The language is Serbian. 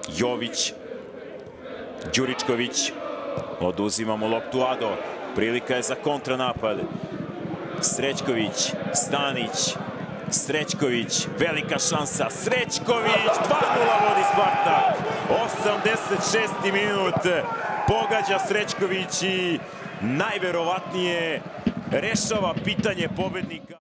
Jović. Đuričković. Oduzima mu loptu Ado. Prilika je za kontranapad. Srećković. Stanić. Srećković. Velika šansa. Srećković. 2:0 vodi Spartak. 86. minut. Pogađa Srećković i najverovatnije rešava pitanje pobednika.